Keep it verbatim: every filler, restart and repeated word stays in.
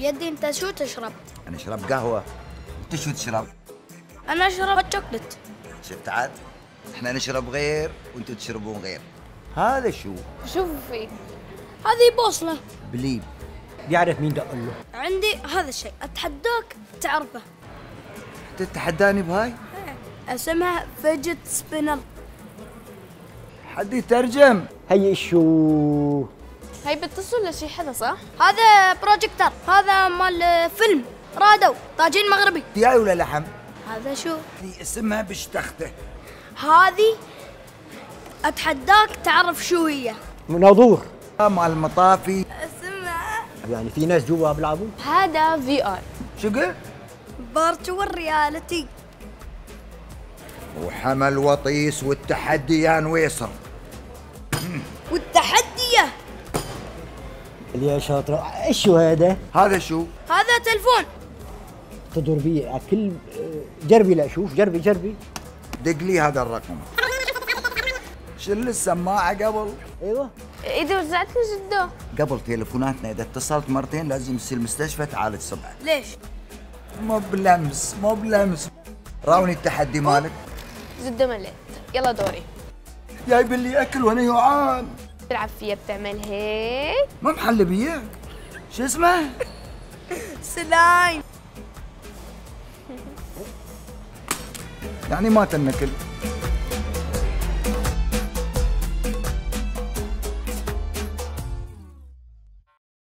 بيدي انت شو تشرب؟ انا اشرب قهوه. انت شو تشرب؟ انا اشرب شوكلت. شفت عاد؟ احنا نشرب غير وانتم تشربون غير. هذا شو؟ شوفوا فيه. هذه بوصلة. بليب. بيعرف مين دق له. عندي هذا الشيء اتحداك تعرفه. تتحداني بهاي؟ اسمها فيجت سبينر. حد يترجم. هي شو؟ هي بتصل لشي حدا صح؟ هذا بروجيكتر، هذا مال فيلم رادو طاجين مغربي. دياي ولا لحم؟ هذا شو؟ هذه اسمها بشتخته. هذه اتحداك تعرف شو هي. مناظور. مال المطافي. اسمها يعني في ناس جوا بيلعبوا؟ هذا في ار. شو قلت؟ فيرتشوال رياليتي. وحمل وطيس والتحدي يا نويصر. والتحدية. اللي يا شاطرة. ايش شو هذا؟ هذا شو؟ هذا تلفون. تدور بيه على كل جربي. لا شوف جربي جربي. دق لي هذا الرقم. شل السماعة قبل. ايوه. اذا وزعت لي جده. قبل تليفوناتنا اذا اتصلت مرتين لازم تصير المستشفى تعالج صبعك. ليش؟ مو بلمس مو بلمس. راوني التحدي مالك. جده مليت. يلا دوري. جايب لي اكل وانا جوعان. تلعب فيها بتعمل هيك. ما محل بيك. شو اسمه؟ سلايم. يعني ما تنكل.